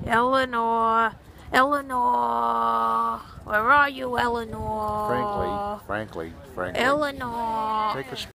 Eleanor. Eleanor. Where are you, Eleanor? Frankly. Eleanor. Take a